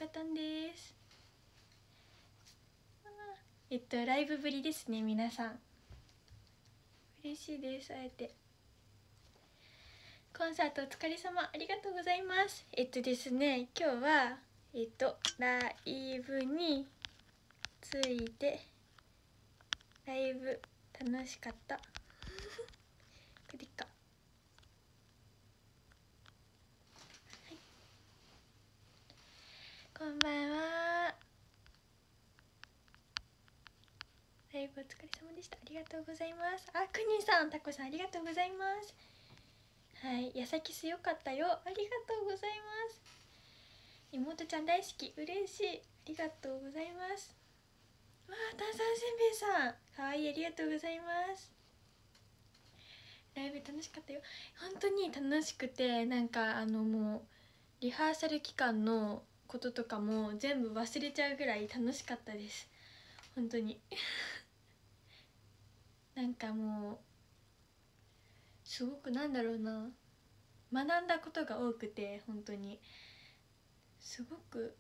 かたんです。ライブぶりですね皆さん。嬉しいです。会えて。コンサートお疲れ様、ありがとうございます。ですね、今日はライブについて、ライブ楽しかったこれか、はい、こんばんは。ライブお疲れ様でした。ありがとうございます。あ、くにさん、たこさん、ありがとうございます。はい、やさきすよかったよ。ありがとうございます。妹ちゃん大好き、嬉しい。ありがとうございます。わあ、炭酸せんべいさん、かわいい、ありがとうございます。ライブ楽しかったよ。本当に楽しくて、なんかもうリハーサル期間のこととかも全部忘れちゃうぐらい楽しかったです。本当になんかもうすごくなんだろうな、学んだことが多くて、本当にすごく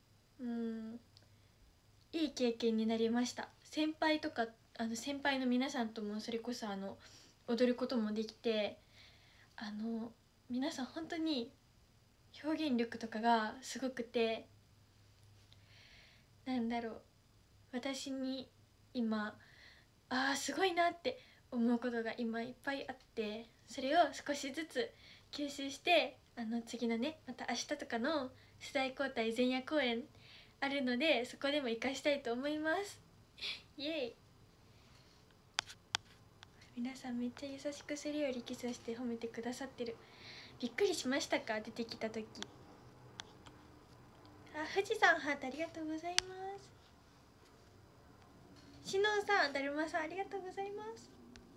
いい経験になりました。先輩とか先輩の皆さんともそれこそ踊ることもできて、皆さん本当に表現力とかがすごくて、なんだろう、私に今すごいなって思うことが今いっぱいあって、それを少しずつ吸収して、次のね、また明日とかの世代交代前夜公演あるので、そこでも活かしたいと思いますイエイ。皆さんめっちゃ優しくするよりキスして褒めてくださってる。びっくりしましたか、出てきた時。富士山ハートありがとうございます。しのうさん、だるまさん、ありがとうございます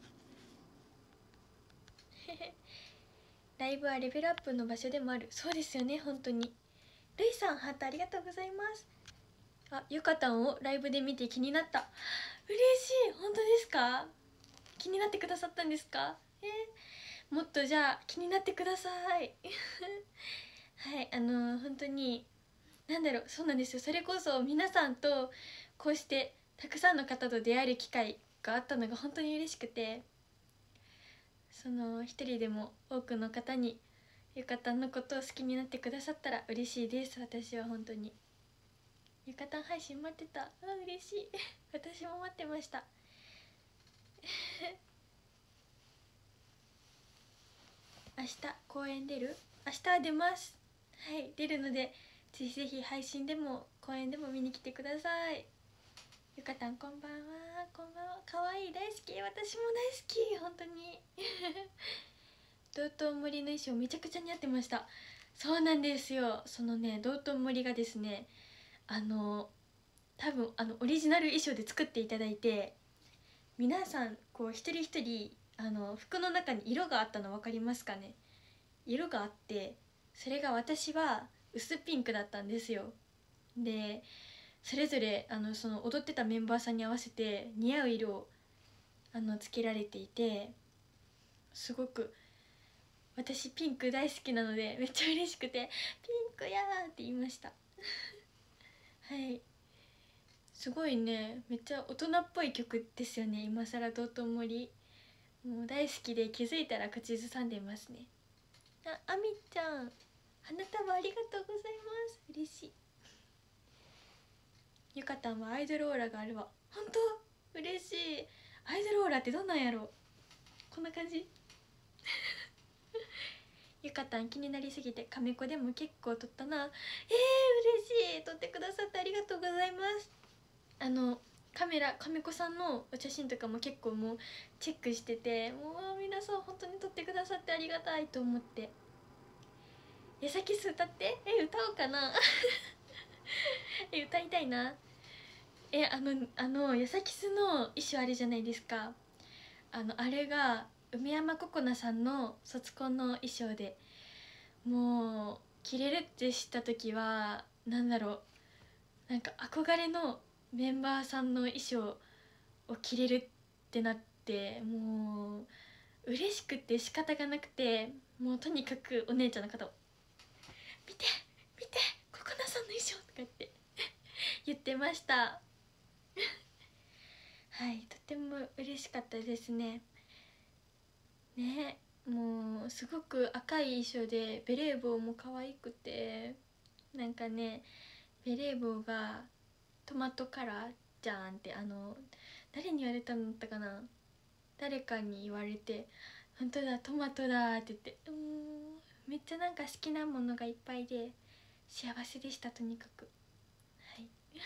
ライブはレベルアップの場所でもある。そうですよね、本当に。るいさん、ハートありがとうございます。ゆかたんをライブで見て気になった。嬉しい。本当ですか？気になってくださったんですか？もっとじゃあ気になってくださいはい、本当になんだろう、そうなんですよ。それこそ皆さんとこうしてたくさんの方と出会える機会があったのが本当に嬉しくて、一人でも多くの方にゆかたんのことを好きになってくださったら嬉しいです。私は本当にゆかたん配信待ってた。嬉しい私も待ってました明日公演出る？明日は出ます。はい、出るのでぜひぜひ配信でも公演でも見に来てください。ゆかたんこんばんは。こんばんは。かわいい、大好き。私も大好き、本当に道頓森の衣装めちゃくちゃ似合ってました。そうなんですよ。そのね、道頓森がですね、多分オリジナル衣装で作っていただいて、皆さんこう一人一人服の中に色があったの分かりますかね。色があって、それが私は薄ピンクだったんですよ。でそれぞれその踊ってたメンバーさんに合わせて似合う色をつけられていて、すごく私ピンク大好きなのでめっちゃ嬉しくて「ピンクやー」って言いましたはい、すごいね、めっちゃ大人っぽい曲ですよね。今更道頓森、もう大好きで気づいたら口ずさんでますね。あみちゃん、花束ありがとうございます。嬉しい。ゆかたんはアイドルオーラがあるわ。本当嬉しい。アイドルオーラってどんなんやろ。こんな感じゆかたん気になりすぎてカメコでも結構撮ったな。嬉しい。撮ってくださってありがとうございます。カメコさんのお写真とかも結構もうチェックしてて、もう皆さん本当に撮ってくださってありがたいと思って。やさきす歌って。歌おうかな歌いたいな。やさきすの衣装あれじゃないですか。あれが梅山ここなさんの卒コンの衣装で、もう着れるって知った時はなんだろう、なんか憧れのメンバーさんの衣装を着れるってなって、もう嬉しくて仕方がなくて、もうとにかくお姉ちゃんの方を「見て見てここなさんの衣装」とかってましたはい、とても嬉しかったですね。ね、もうすごく赤い衣装でベレー帽も可愛くて、なんかね、ベレー帽がトマトカラーじゃんって、誰に言われたんだったかな、誰かに言われて、本当だトマトだって言って、めっちゃなんか好きなものがいっぱいで幸せでした。とにかく、はい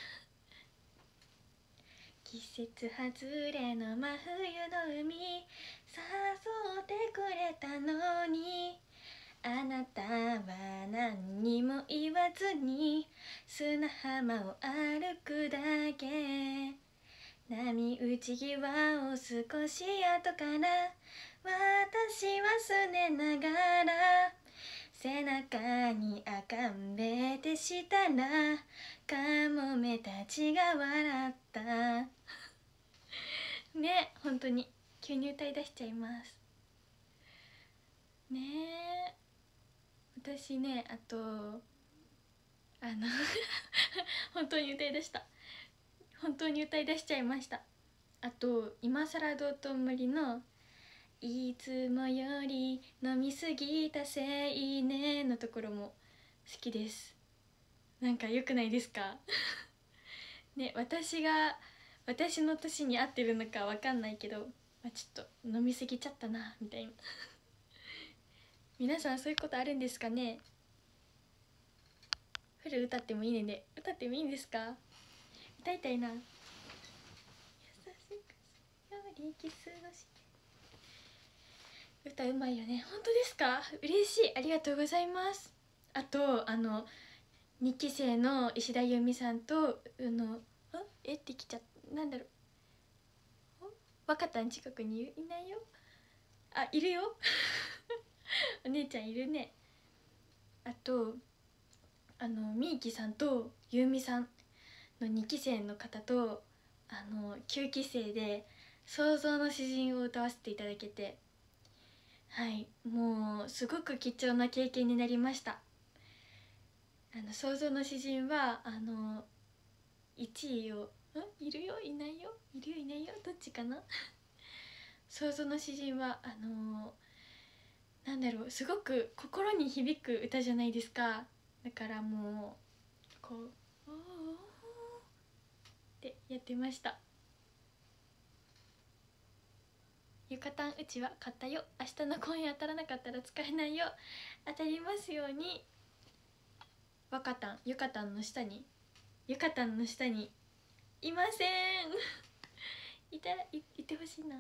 季節外れの真冬の海誘ってくれたのに、あなたは何にも言わずに砂浜を歩くだけ。波打ち際を少し後から私はすねながら背中に赤んべてしたらカモメたちが笑ったね、本当に急に歌い出しちゃいますね。私ね、あと本当に歌い出した、本当に歌い出しちゃいました。あと今更道頓堀のいつもより飲みすぎたせいねのところも好きです。なんか良くないですかね、私の年に合ってるのかわかんないけど、ちょっと飲みすぎちゃったなみたいな皆さんそういうことあるんですかね。フル歌ってもいいねで、歌ってもいいんですか。歌いたいな。優しくよりキスをして歌うまいよね。本当ですか。嬉しい、ありがとうございます。あと2期生の石田由美さんとってきちゃった、なんだろう、若田ん近くにいないよ。あ、いるよお姉ちゃんいるね。あとみーきさんとゆうみさんの2期生の方と9期生で創造の詩人を歌わせていただけて、はい、もうすごく貴重な経験になりました。創造の詩人は1位をいるよいないよ、いるよいないよ、どっちかな創造の詩人はなんだろう、すごく心に響く歌じゃないですか。だからもうこう「おーおー」ってやってました。ゆかたんうちは買ったよ、明日の公演当たらなかったら使えないよ、当たりますように。若たん、ゆかたんの下にいませんいてほしいな。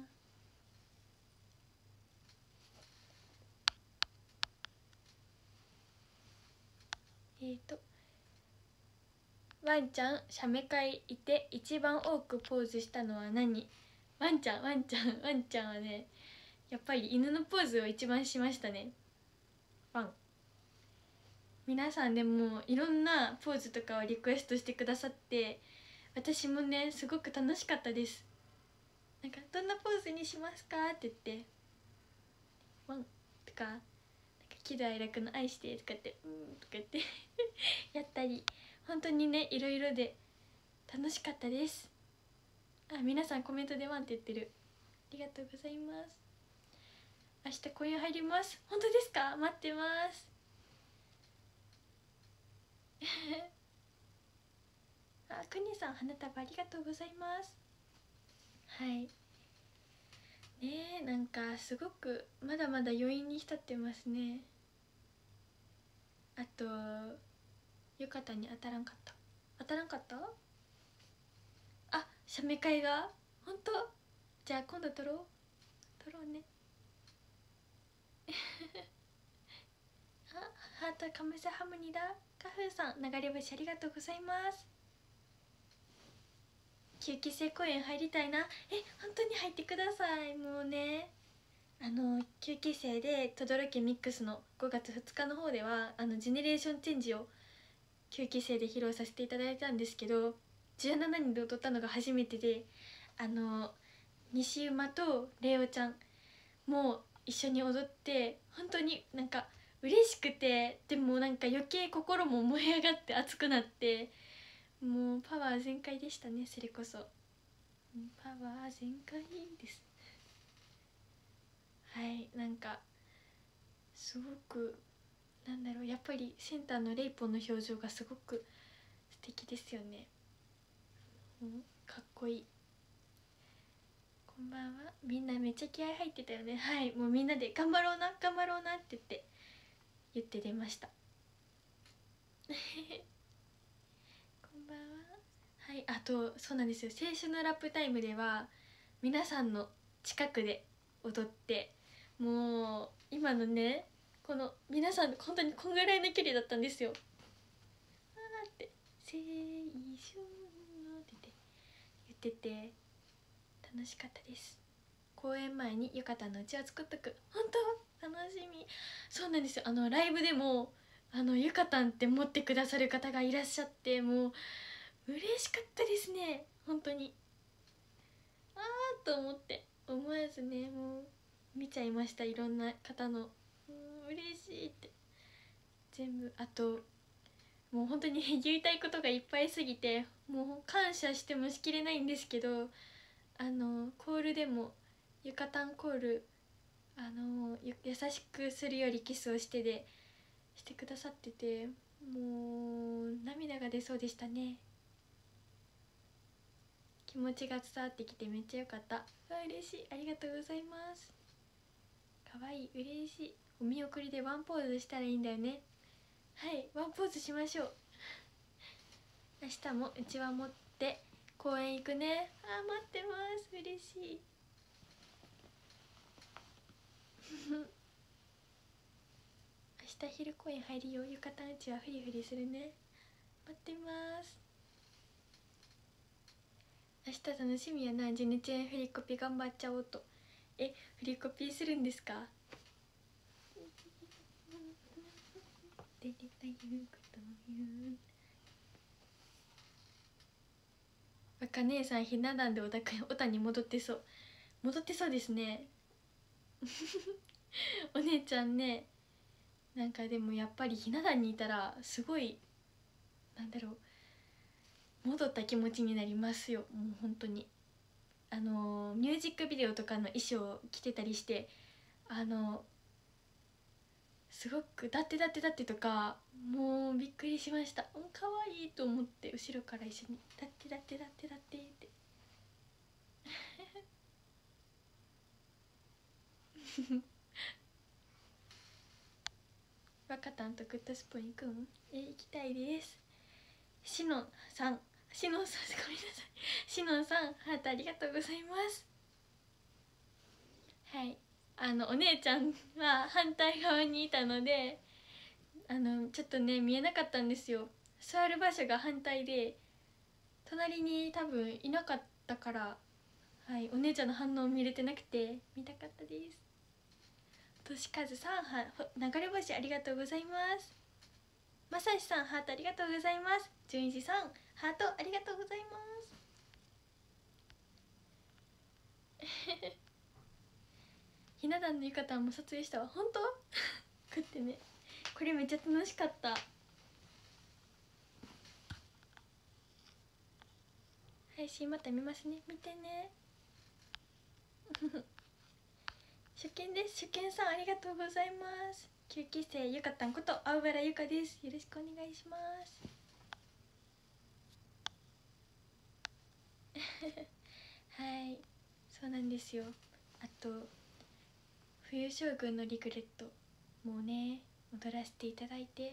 ワンちゃん写メ会いて一番多くポーズしたのは何。ワンちゃんはね、やっぱり犬のポーズを一番しましたね。ワン、皆さんでもいろんなポーズとかをリクエストしてくださって、私もねすごく楽しかったです。なんかどんなポーズにしますかって言って、ワンとか、なんか喜怒哀楽の愛してとかってとか言ってやったり、本当にねいろいろで楽しかったです。あ、皆さんコメントでワンって言ってる、ありがとうございます。明日公演入ります。本当ですか。待ってますあ、くにさん花束ありがとうございます。はいね、なんかすごくまだまだ余韻に浸ってますね。あとゆかたに当たらんかった。あ、写メ会が本当。じゃあ今度撮ろうねあ、ハートカムサハムニだ。カフーさん、流れ星ありがとうございます。9期生公演入りたいな。本当に入ってください。もうね、9期生で「とどろきミックス」の5月2日の方ではジェネレーションチェンジを9期生で披露させていただいたんですけど、17人で踊ったのが初めてで、西馬とレオちゃんも一緒に踊って、本当になんか嬉しくて、でもなんか余計心も燃え上がって熱くなって、 もうパワー全開でしたね。それこそパワー全開です。はい、なんかすごくなんだろう、やっぱりセンターのレイポンの表情がすごく素敵ですよね。かっこいい。こんばんは。みんなめっちゃ気合入ってたよね。はい、もうみんなで頑張ろうな頑張ろうなって言って出ました。こんばんは。はい、あとそうなんですよ、青春のラップタイムでは皆さんの近くで踊って、もう今のね、この皆さん本当にこんぐらいの距離だったんですよ。あーって青春のって言ってて楽しかったです。公演前に浴衣のうちわ作っとく。本当楽しみ。そうなんですよ、ライブでも浴衣って持ってくださる方がいらっしゃって、もう嬉しかったですね本当に。あーと思って思わずね、もう見ちゃいました、いろんな方の嬉しいって。全部、あともう本当に言いたいことがいっぱいすぎて、もう感謝してもしきれないんですけど、コールでもゆかたんコール優しくするよりキスをしてでしてくださってて、もう涙が出そうでしたね。気持ちが伝わってきてめっちゃ良かった。嬉しい、ありがとうございます。かわいい、嬉しい。お見送りでワンポーズしたらいいんだよね。はい、ワンポーズしましょう。明日もうちわ持って公園行くね。待ってます、嬉しい。明日昼公園入るよ。浴衣うちわフリフリするね。待ってます。明日楽しみやな。ジュネチェンフリコピ頑張っちゃおうと。フリコピするんですか？誰が言うことを言う。若姉さんひな壇でおたに戻ってそうですね。お姉ちゃんね。なんかでもやっぱりひな壇にいたらすごいなんだろう、戻った気持ちになりますよ。もう本当にミュージックビデオとかの衣装を着てたりして、すごくだってとか、もうびっくりしました。可愛いと思って後ろから一緒にだってって若たんとグッドスプーン行くん？行きたいです。しのんさんごめんなさい、しのんさんハートありがとうございます。はい、お姉ちゃんは反対側にいたのでちょっとね見えなかったんですよ。座る場所が反対で隣に多分いなかったから、はい、お姉ちゃんの反応見れてなくて見たかったです。としかずさん流れ星ありがとうございます。まさしさんハートありがとうございます。じゅんいじさんハートありがとうございます。ひな壇の浴衣も撮影したわ。本当？食ってね、これめっちゃ楽しかった。配信また見ますね、見てね。初見です。初見さんありがとうございます。9期生ゆかたんこと青原ゆかです。よろしくお願いします。はい、そうなんですよ。あと冬将軍のリグレットもうね踊らせていただいて、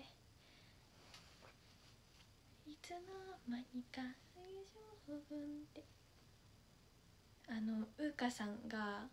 いつの間にか冬将軍ってうーかさんが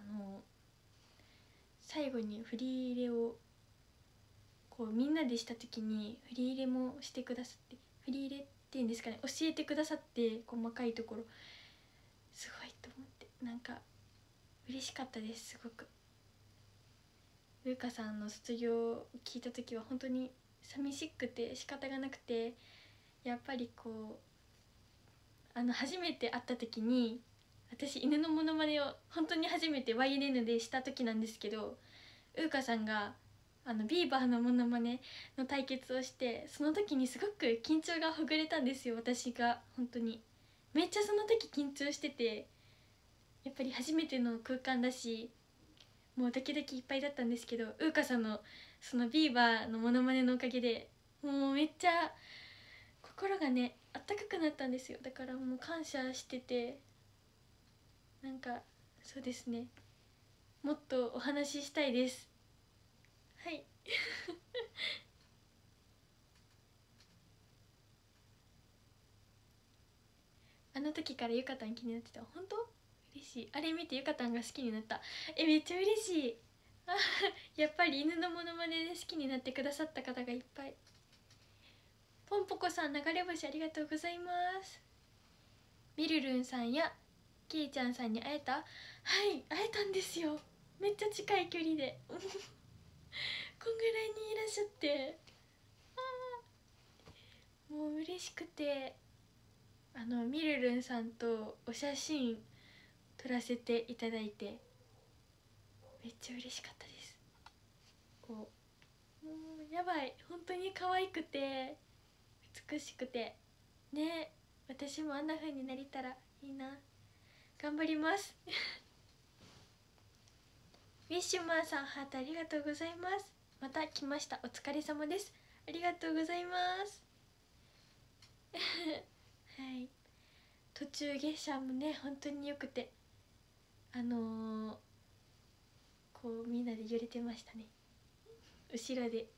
最後に振り入れをこうみんなでした時に振り入れもしてくださって、振り入れっていうんですかね、教えてくださって、細かいところすごいと思って、なんか嬉しかったです。すごくうーかさんの卒業を聞いた時は本当に寂しくて仕方がなくて、やっぱりこう初めて会った時に私犬のモノマネを本当に初めて YNN でした時なんですけど、うーかさんがビーバーのモノマネの対決をして、その時にすごく緊張がほぐれたんですよ。私が本当にめっちゃその時緊張してて、やっぱり初めての空間だし、もうドキドキいっぱいだったんですけど、ウーカさんのそのビーバーのモノマネのおかげでもうめっちゃ心がねあったかくなったんですよ。だからもう感謝してて、なんかそうですね、もっとお話ししたいです。はいあの時からゆかたん気になってた。本当嬉しい。あれ見てゆかたんが好きになった。めっちゃ嬉しい。あやっぱり犬のモノマネで好きになってくださった方がいっぱい。ポンポコさん、流れ星ありがとうございます。みるるんさんやきーちゃんさんに会えた？はい、会えたんですよ。めっちゃ近い距離でこんぐらいにいらっしゃって、もう嬉しくて、みるるんさんとお写真撮らせていただいてめっちゃ嬉しかったです。こう、もうやばい、本当に可愛くて美しくてね、私もあんな風になりたらいいな。頑張りますウィッシュマンさん、ハートありがとうございます。また来ました、お疲れ様です。ありがとうございますはい、途中下車もね本当によくて、こうみんなで揺れてましたね、後ろで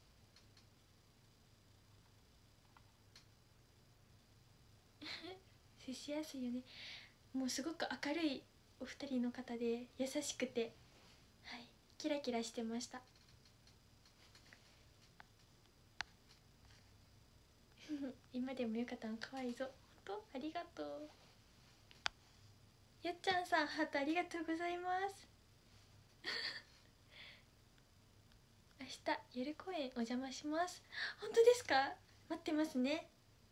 接しやすいよね。もうすごく明るいお二人の方で優しくて、はい、キラキラしてました今でもゆかたん可愛いぞ。本当ありがとう。やっちゃんさん、ハートありがとうございます明日夜公演お邪魔します。本当ですか？待ってますね。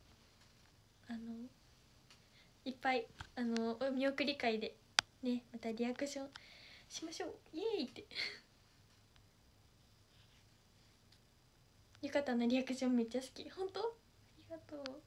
いっぱいお見送り会でね、またリアクションしましょう。イエーイってゆかたのリアクションめっちゃ好き。本当ありがとう。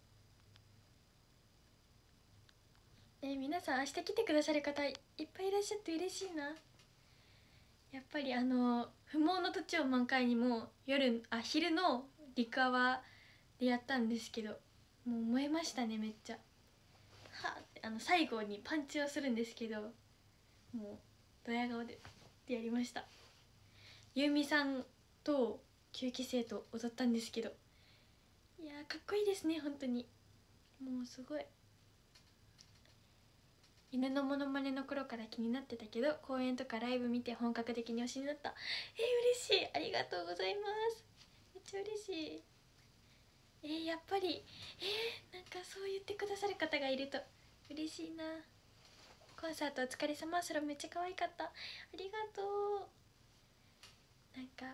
皆さん明日来てくださる方いっぱいいらっしゃって嬉しいな。やっぱり不毛の土地を満開にも昼の陸アワでやったんですけど、もう燃えましたね。めっちゃはあって、最後にパンチをするんですけど、もうドヤ顔でやりました。ゆうみさんと9期生と踊ったんですけど、いやかっこいいですね本当に。もうすごい、犬のモノマネの頃から気になってたけど、公演とかライブ見て本格的に推しになった。嬉しい、ありがとうございます。めっちゃ嬉しい。やっぱりなんかそう言ってくださる方がいると嬉しいな。コンサートお疲れ様。それめっちゃ可愛かった。ありがとう。なんか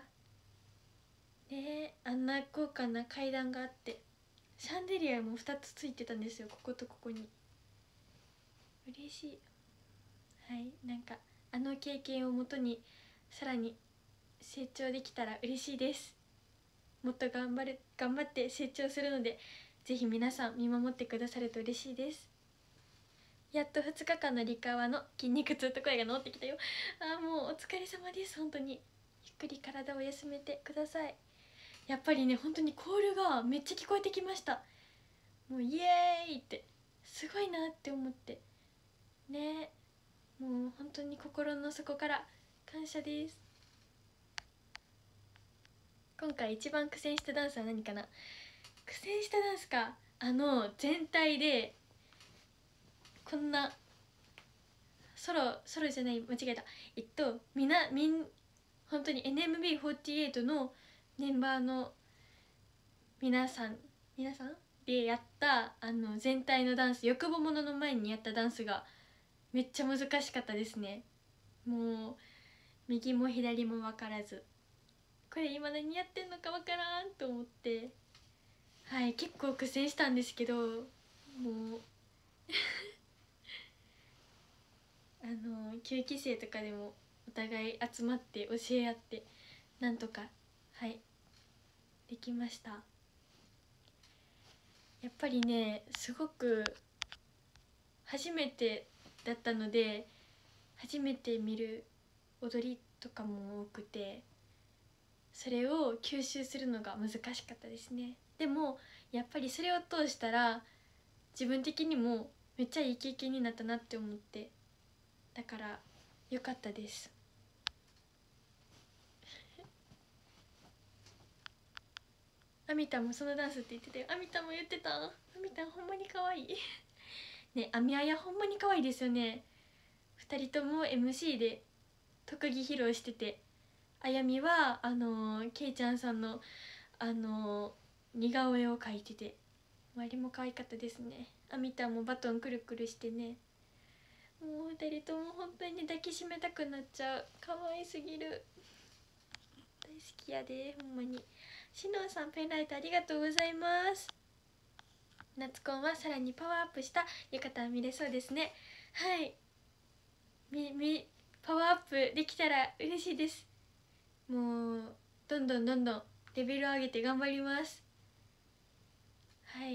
あんな豪華な階段があって、シャンデリアも2つついてたんですよ、こことここに。嬉しい。はい、なんか経験をもとにさらに成長できたら嬉しいです。もっと頑張って成長するので、ぜひ皆さん見守ってくださると嬉しいです。やっと2日間のリカワの筋肉痛と声が治ってきたよ。もうお疲れ様です。本当にゆっくり体を休めてください。やっぱりね、本当にコールがめっちゃ聞こえてきました。もうイエーイってすごいなって思ってね。もう本当に心の底から感謝です。今回一番苦戦したダンスは何かな。苦戦したダンスか、全体でこんなソロじゃない、間違えた。本当に NMB48 のメンバーの皆さんでやった全体のダンス、欲望者の前にやったダンスがめっちゃ難しかったですね。もう右も左も分からず、これ今何やってんのか分からんと思って、はい、結構苦戦したんですけど、もう9期生とかでもお互い集まって教え合って、なんとかはい、できました。やっぱりねすごく初めてだったので、初めて見る踊りとかも多くて、それを吸収するのが難しかったですね。でもやっぱりそれを通したら自分的にもめっちゃいい経験になったなって思って、だから良かったです。アミタもそのダンスって言ってたよ。アミタも言ってた。アミタほんまに可愛いね。アミアヤほんまに可愛いですよね。2人とも MC で特技披露してて、あやみはけいちゃんさんの似顔絵を描いてて、周りも可愛かったですね。アミタもバトンくるくるしてね、もう2人とも本当に抱きしめたくなっちゃう。可愛すぎる。大好きやでほんまに。しのんさんペンライトありがとうございます。夏コンはさらにパワーアップした浴衣見れそうですね。はい、パワーアップできたら嬉しいです。もうどんどんレベル上げて頑張ります。はい。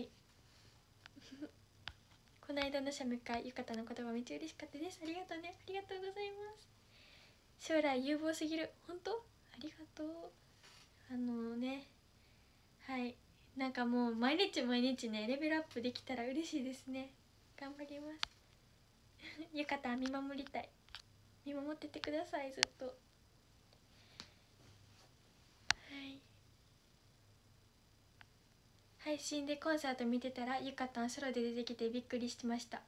この間のシャム会、浴衣の言葉めっちゃ嬉しかったです。ありがとうね。ありがとうございます。将来有望すぎる。本当ありがとう。ね、はい、なんかもう毎日ねレベルアップできたら嬉しいですね。頑張ります浴衣見守りたい。見守っててください、ずっと。はい、配信でコンサート見てたらゆかたんソロで出てきてびっくりしてました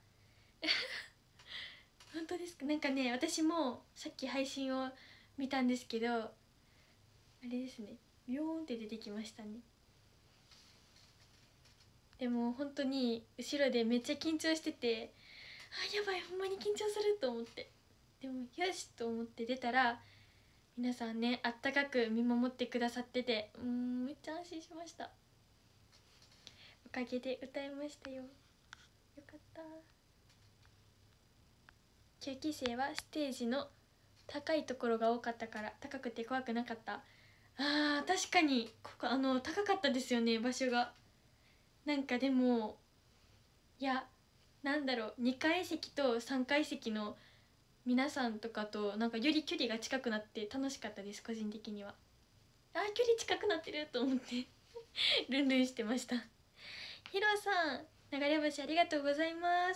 本当ですか。なんかね、私もさっき配信を見たんですけど、あれですね、ビョーンって出てきましたね。でも本当に後ろでめっちゃ緊張してて、あ、やばい、ほんまに緊張すると思って、でもよしと思って出たら、皆さんねあったかく見守ってくださってて、めっちゃ安心しました。おかげで歌えましたよ。よかった。9期生はステージの高いところが多かったから高くて怖くなかった。確かにここ高かったですよね、場所が。なんかでも、いや、なんだろう、2階席と3階席の皆さんとかとなんかより距離が近くなって楽しかったです、個人的には。距離近くなってると思ってルンルンしてました。ヒロさん、流れ星ありがとうございます。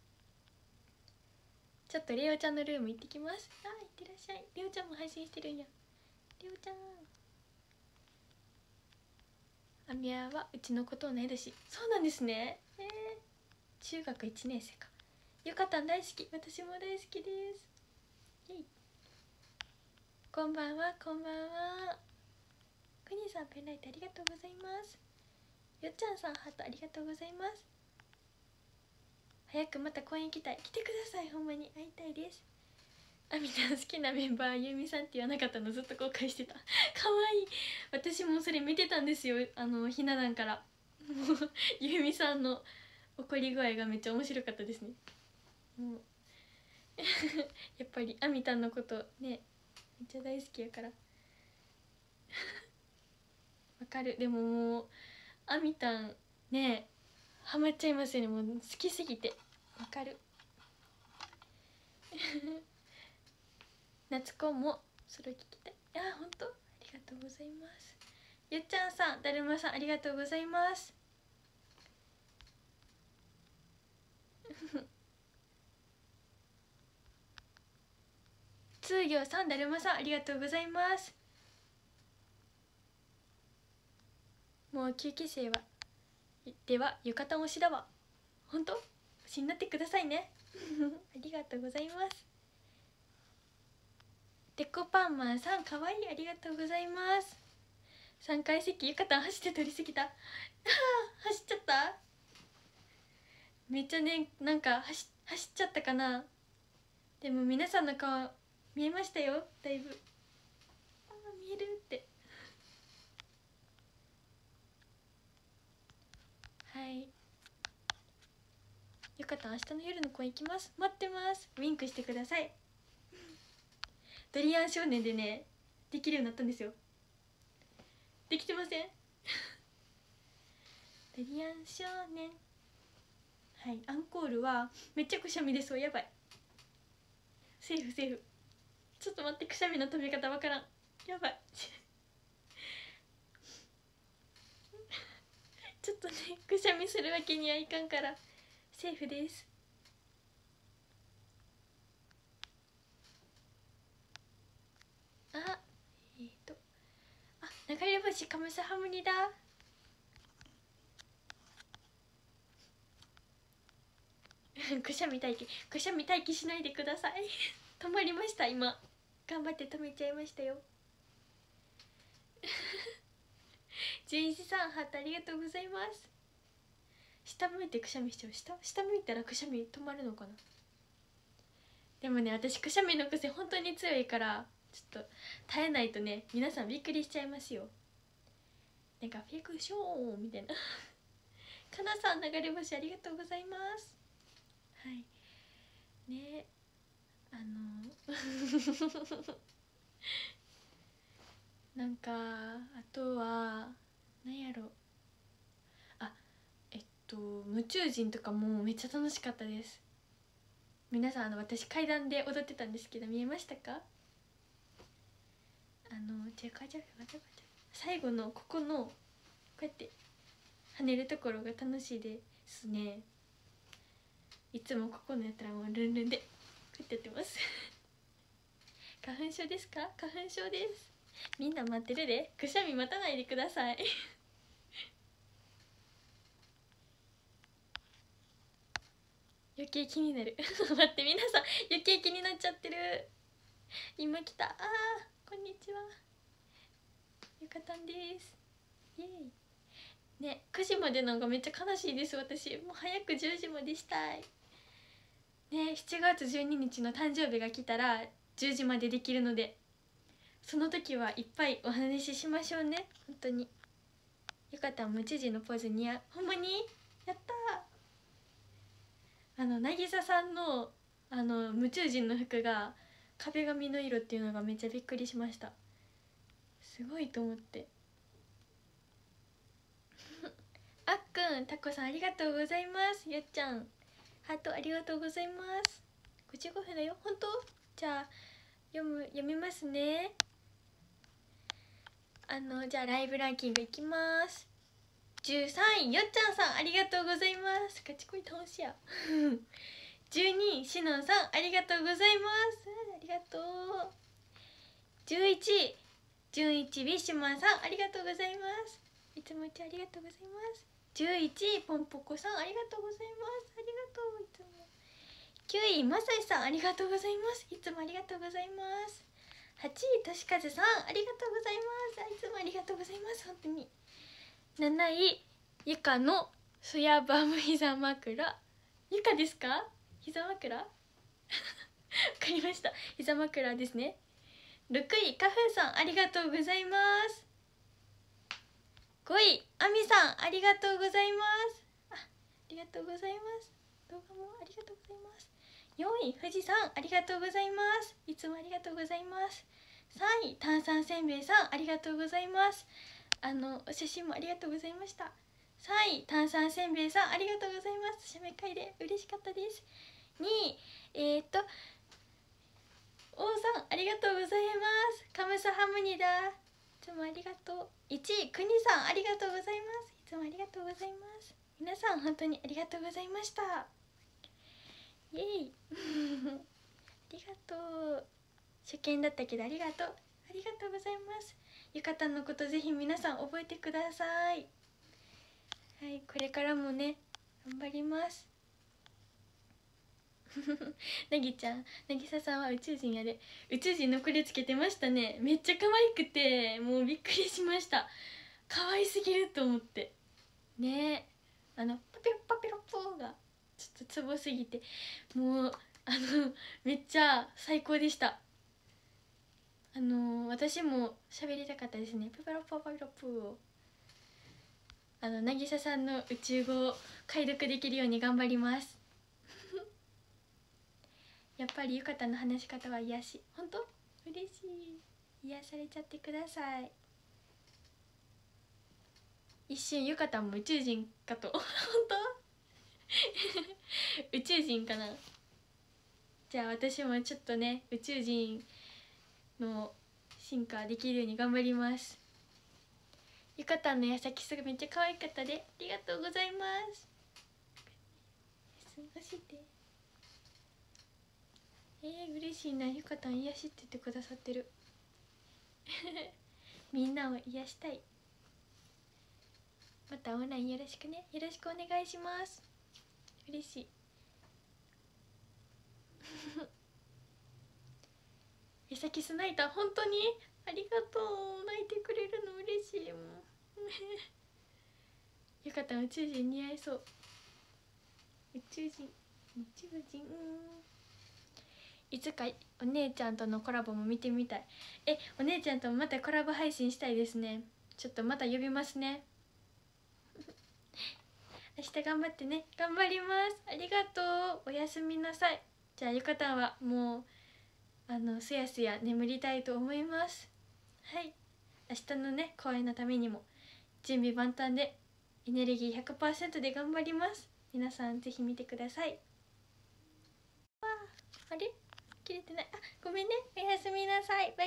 ちょっとレオちゃんのルーム行ってきます。行ってらっしゃい。レオちゃんも配信してるんや。レオちゃん、アミヤはうちのこと同い年。そうなんですね。中学1年生か。ゆかたん大好き。私も大好きです。こんばんは、こんばんは。くにさんペンライトありがとうございます。よっちゃんさんハートありがとうございます。早くまた公園来たい。来てください、ほんまに会いたいです。あみたん好きなメンバーゆみさんって言わなかったのずっと後悔してた。かわいい。私もそれ見てたんですよ、ひな壇からもうゆみさんの怒り具合がめっちゃ面白かったですね。もうやっぱりあみたんのことねめっちゃ大好きやからわかる。でももうあみたんねハマっちゃいますよね、もう好きすぎて。わかる夏子もそれ聞きたい。本当ありがとうございます。ゆっちゃんさん、だるまさんありがとうございます通行さん、だるまさんありがとうございます。もう9期生はでは浴衣推しだわ。本当推しになってくださいねありがとうございます。デコパンマンさん、かわいい、ありがとうございます。3階席浴衣走って取りすぎた走っちゃった。めっちゃね、なんか走っちゃったかな。でも皆さんの顔見えましたよ、だいぶ。見えるってはい、よかった。明日の夜の公演行きます。待ってます。ウィンクしてくださいドリアン少年でねできるようになったんですよ。 できてませんダリアン少年。はい、アンコールはめっちゃくしゃみ出そう。やばい、セーフセーフ。ちょっと待って、くしゃみの飛び方わからん。やばいちょっとね、くしゃみするわけにはいかんからセーフです。あ、あ、流れ星カムサハムニだ。くしゃみ待機、くしゃみ待機しないでください止まりました今。頑張って止めちゃいましたよ純一さんハートありがとうございます。下向いてくしゃみしちゃう。下向いたらくしゃみ止まるのかな。でもね、私くしゃみの癖本当に強いからちょっと耐えないとね、皆さんびっくりしちゃいますよ。なんかフィクションみたいなかなさん流れ星ありがとうございます。はいね、なんかあとは何やろ、夢中人とかもめっちゃ楽しかったです。皆さん私階段で踊ってたんですけど見えましたか。最後のここのこうやって跳ねるところが楽しいですね。いつもここのやったらもうルンルンでこうやってやってます花粉症ですか。花粉症です。みんな待ってるで、くしゃみ待たないでください余計気になる待って、皆さん余計気になっちゃってる。今来た。あー、こんにちは、ゆかたんです。イエイね、9時までなんかめっちゃ悲しいです。私もう早く10時までしたいね。7月12日の誕生日が来たら10時までできるので、その時はいっぱいお話ししましょうね。本当にゆかたん無知事のポーズ似合う。ほんまにやったー。渚さんの夢中人の服が壁紙の色っていうのがめっちゃびっくりしました。すごいと思ってあっくん、たこさんありがとうございます。ゆっちゃんハートありがとうございます。55分だよ、本当。じゃあ読みますね。じゃあライブランキングいきます。13位よっちゃんさんありがとうございます。ガチ恋楽しや12位しのんさんありがとうございます。ありがとう。11位純一ウィッシュマンさんありがとうございます。いつもありがとうございます。11位ポンポコさんありがとうございます。ありがとう。いつも。9位まさしさんありがとうございます。いつもありがとうございます。8位としかずさんありがとうございます。いつもありがとうございます。本当に。7位ゆかのソヤバム膝枕。ゆかですか。膝枕わかりました、膝枕ですね。6位カフーさんありがとうございます。5位あみさんありがとうございます。ありがとうございます。動画もありがとうございます。4位富士さんありがとうございます。いつもありがとうございます。3位炭酸せんべいさんありがとうございます。お写真もありがとうございました。3位炭酸せんべいさんありがとうございます。締め会で嬉しかったです。2位王さんありがとうございます。カムサハムニダ。いつもありがとう。1位くにさんありがとうございます。いつもありがとうございます。皆さん本当にありがとうございました。イエイありがとう。初見だったけどありがとう。ありがとうございます。ゆかたんのことぜひ皆さん覚えてください。はい、これからもね頑張りますなぎちゃん、なぎささんは宇宙人やで。宇宙人のこれつけてましたね。めっちゃ可愛くてもうびっくりしました。可愛すぎると思ってね。パピロパピロポーがちょっとツボすぎて、もうめっちゃ最高でした。私も喋りたかったですね。パピロポパピロポーをなぎささんの宇宙語を解読できるように頑張りますやっぱりゆかたの話し方は癒し。本当嬉しい。癒されちゃってください。 一瞬ゆかたんも宇宙人かと本当宇宙人かな。じゃあ私もちょっとね宇宙人の進化できるように頑張ります。ゆかたんの矢先すぐめっちゃ可愛かったで、ありがとうございます。過ごして嬉しいな。ゆかたん癒しって言ってくださってるみんなを癒したい。またオンラインよろしくね。よろしくお願いします。嬉しい矢先スナイター本当にありがとう。泣いてくれるの嬉しいもんゆかたん宇宙人似合いそう。宇宙人いつかお姉ちゃんとのコラボも見てみたい。お姉ちゃんともまたコラボ配信したいですね。ちょっとまた呼びますね明日頑張ってね。頑張ります。ありがとう。おやすみなさい。じゃあゆかたんはもうすやすや眠りたいと思います。はい、明日のね公演のためにも準備万端でエネルギー 100% で頑張ります。皆さんぜひ見てください。あれ切れてない。ごめんね。おやすみなさい。バイバイ。